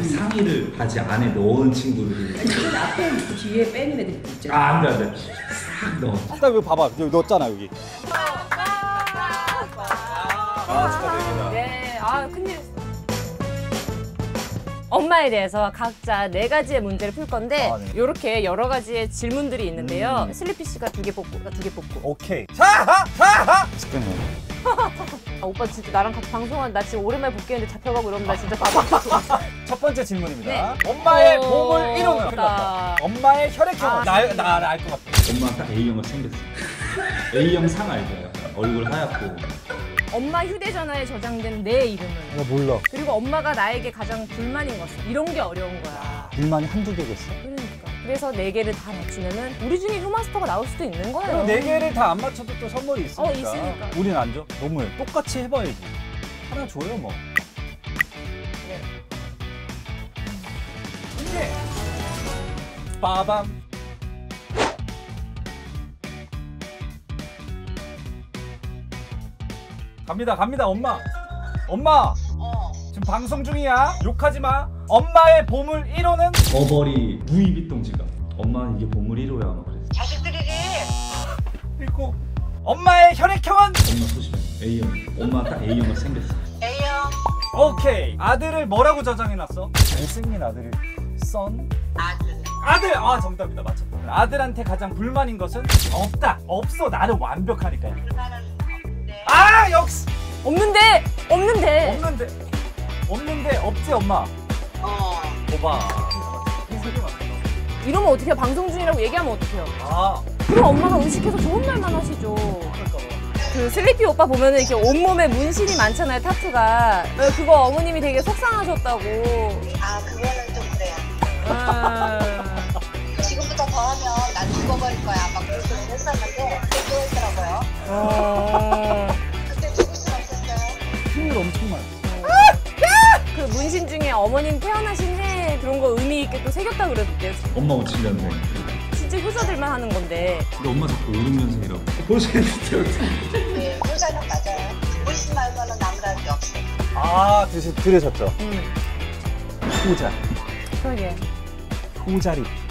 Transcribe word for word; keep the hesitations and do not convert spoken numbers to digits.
상의를 바지 안에 넣은 친구들이. 아니 앞에 뒤에 빼는 애들 있잖아. 아 안돼 안돼. 싹 넣어. 딱 여기 봐봐. 여기 넣었잖아 여기. 아 축하드립니다. 네, 아 큰일. 엄마에 대해서 각자 네 가지의 문제를 풀 건데 아, 네. 이렇게 여러 가지의 질문들이 있는데요. 음. 슬리피 씨가 두 개 뽑고 두 개 뽑고. 오케이. 자하 자하. 집중해. 아, 오빠 진짜 나랑 같이 방송한 나 지금 오랜만에 복귀했는데 잡혀가고 이러면 나 진짜 바빠. 첫 번째 질문입니다. 네. 엄마의 오, 몸을 이루는. 어렵다. 큰일 났다. 엄마의 혈액형은 아, 나나알 것 같아. 엄마가 딱 A형으로 생겼어. A형 상 알죠? 얼굴 하얗고. 엄마 휴대전화에 저장된 내 이름은. 나 몰라. 그리고 엄마가 나에게 가장 불만인 것은 이런 게 어려운 거야. 불만이 한두 개겠어? 그러니까. 그래서 네 개를 다 맞추면은 우리 중에 휴마스터가 나올 수도 있는 거예요. 그리고 네 개를 다 안 맞춰도 또 선물이 있으니까. 어, 있으니까. 우린 안 줘. 너무해. 똑같이 해봐야지. 하나 줘요 뭐. 네. 이게 빠밤. 갑니다 갑니다 엄마. 엄마. 어. 지금 방송 중이야. 욕하지 마. 엄마의 보물 일 호는 버버리 루이비통 지갑. 엄마는 이게 보물 일 호야 아마 그랬어. 자식들이지. 읽고. 엄마의 혈액형은 엄마 소심해. A형. 엄마 딱 A형으로 생겼어. A형 오케이. 아들을 뭐라고 저장해놨어? 잘생긴 아들을 썬 아들. 아들! 아 정답이다. 맞췄다. 아들한테 가장 불만인 것은 없다. 없어. 나는 완벽하니까. 불만은 없는데. 아 역시 없는데 없는데. 없는데 없는데 없지 엄마. 어. 봐봐. 이러면 어떡해요? 방송 중이라고 얘기하면 어떡해요? 아 그럼 엄마가 의식해서 좋은 말만 하시죠. 그럴까 봐. 그 슬리피 오빠 보면은 이렇게 온몸에 문신이 많잖아요, 타투가. 네, 그거 어머님이 되게 속상하셨다고. 아 그거는 좀 그래요. 음. 지금부터 더 하면 난 죽어버릴 거야. 막 그런 소리 했었는데 그게 했더라고요. 어. 그때 죽을 순 없었어요. 힘을 엄청 많이. 그 문신 중에 어머님 태어나신 해 그런 거 의미 있게 또 새겼다 그랬대요. 엄마 오칠년생. 진짜 효자들만 하는 건데. 근데 엄마 자꾸 오륙년생이라고. 보시겠어요? 네, 효자는 맞아요. 물씬 말고는 나무랄 게 없어요. 아 드시, 들으셨죠? 음. 호자. 그러게. 호자리.